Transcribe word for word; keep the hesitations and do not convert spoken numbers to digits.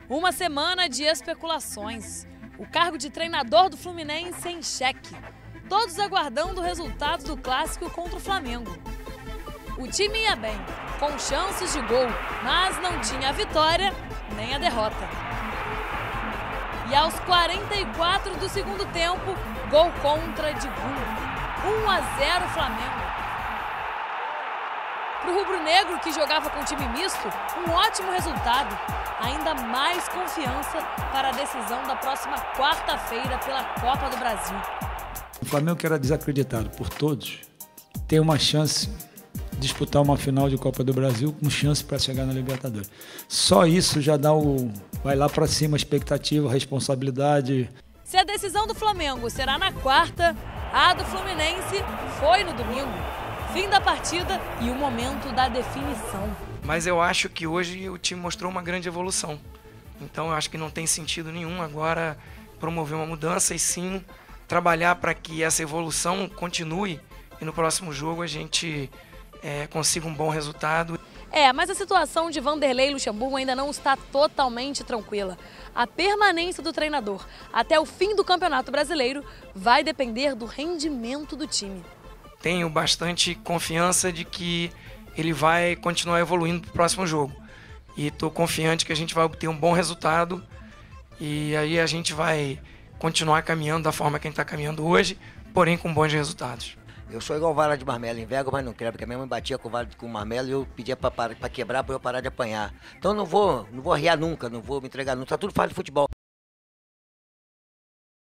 Uma semana de especulações. O cargo de treinador do Fluminense em xeque. Todos aguardando o resultado do clássico contra o Flamengo. O time ia bem, com chances de gol, mas não tinha a vitória nem a derrota. E aos quarenta e quatro do segundo tempo, gol contra de Gu. um a zero Flamengo. Para o rubro-negro, que jogava com time misto, um ótimo resultado. Ainda mais confiança para a decisão da próxima quarta-feira pela Copa do Brasil. O Flamengo, que era desacreditado por todos, tem uma chance de disputar uma final de Copa do Brasil com chance para chegar na Libertadores. Só isso já dá o... vai lá para cima a expectativa, a responsabilidade. Se a decisão do Flamengo será na quarta, a do Fluminense foi no domingo. Fim da partida e o momento da definição. Mas eu acho que hoje o time mostrou uma grande evolução. Então eu acho que não tem sentido nenhum agora promover uma mudança e sim trabalhar para que essa evolução continue e no próximo jogo a gente é, consiga um bom resultado. É, mas a situação de Vanderlei Luxemburgo ainda não está totalmente tranquila. A permanência do treinador até o fim do Campeonato Brasileiro vai depender do rendimento do time. Tenho bastante confiança de que ele vai continuar evoluindo para o próximo jogo. E estou confiante que a gente vai obter um bom resultado e aí a gente vai continuar caminhando da forma que a gente está caminhando hoje, porém com bons resultados. Eu sou igual vara de marmelo, envergo, mas não quebra, porque a minha mãe batia com vara com marmelo e eu pedia para quebrar para eu parar de apanhar. Então não vou, não vou arriar nunca, não vou me entregar nunca, tá tudo fácil de futebol.